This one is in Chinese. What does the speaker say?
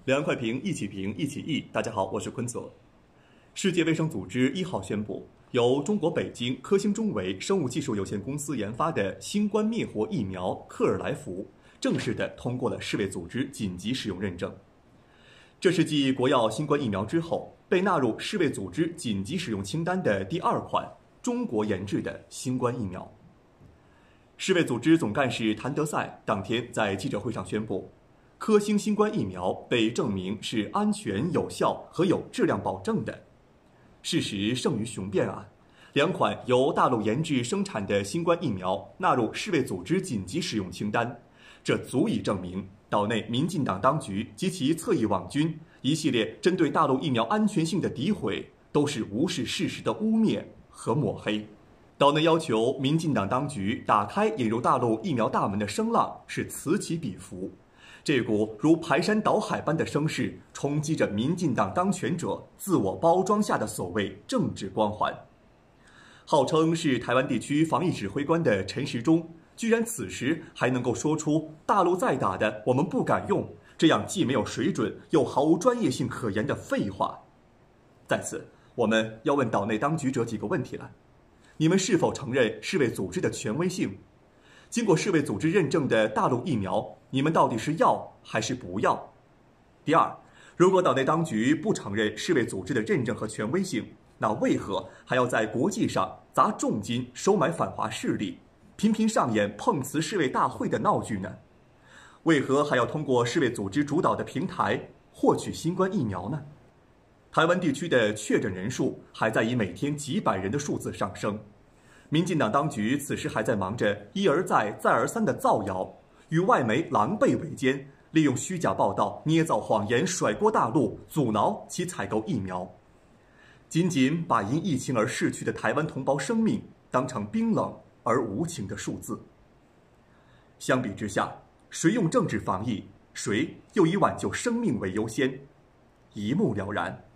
两块评，一起评，一起议。大家好，我是坤泽。世界卫生组织1号宣布，由中国北京科兴中维生物技术有限公司研发的新冠灭活疫苗克尔来福正式的通过了世卫组织紧急使用认证。这是继国药新冠疫苗之后，被纳入世卫组织紧急使用清单的第2款中国研制的新冠疫苗。世卫组织总干事谭德赛当天在记者会上宣布，科兴新冠疫苗被证明是安全、有效和有质量保证的。事实胜于雄辩啊！2款由大陆研制生产的新冠疫苗纳入世卫组织紧急使用清单，这足以证明岛内民进党当局及其侧翼网军一系列针对大陆疫苗安全性的诋毁，都是无视事实的污蔑和抹黑。岛内要求民进党当局打开引入大陆疫苗大门的声浪是此起彼伏。这股如排山倒海般的声势，冲击着民进党当权者自我包装下的所谓政治光环。号称是台湾地区防疫指挥官的陈时中，居然此时还能够说出“大陆再打的我们不敢用”这样既没有水准又毫无专业性可言的废话。在此，我们要问岛内当局者几个问题了：你们是否承认世卫组织的权威性？经过世卫组织认证的大陆疫苗，你们到底是要还是不要？第二，如果岛内当局不承认世卫组织的认证和权威性，那为何还要在国际上砸重金收买反华势力，频频上演碰瓷世卫大会的闹剧呢？为何还要通过世卫组织主导的平台获取新冠疫苗呢？台湾地区的确诊人数还在以每天几百人的数字上升，民进党当局此时还在忙着一而再再而三的造谣，与外媒狼狈为奸，利用虚假报道捏造谎言甩锅大陆，阻挠其采购疫苗，仅仅把因疫情而逝去的台湾同胞生命当成冰冷而无情的数字。相比之下，谁用政治防疫，谁又以挽救生命为优先，一目了然。